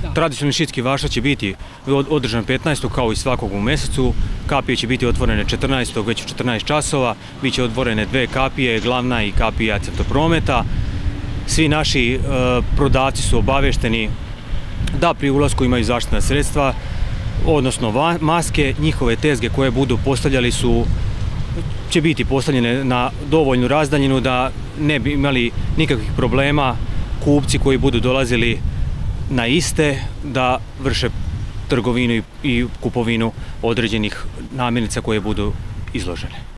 Tradicionalni šitski vašar će biti održan 15. kao i svakog u mjesecu. Kapije će biti otvorene 14. već u 14 časova. Biće otvorene dve kapije, glavna i kapija Crtoprometa. Svi naši prodavci su obavešteni da pri ulasku imaju zaštitna sredstva, odnosno maske. Njihove tezge koje budu postavljali će biti postavljene na dovoljnu razdaljinu da ne bi imali nikakvih problema kupci koji budu dolazili na iste da vrše trgovinu i kupovinu određenih namirnica koje budu izložene.